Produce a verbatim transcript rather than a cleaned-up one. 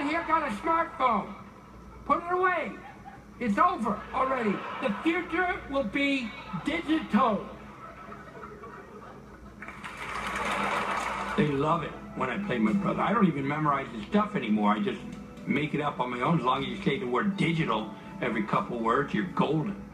Everyone here got a smartphone. Put it away. It's over already. The future will be digital. They love it when I play my brother. I don't even memorize the stuff anymore. I just make it up on my own. As long as you say the word digital every couple words, you're golden.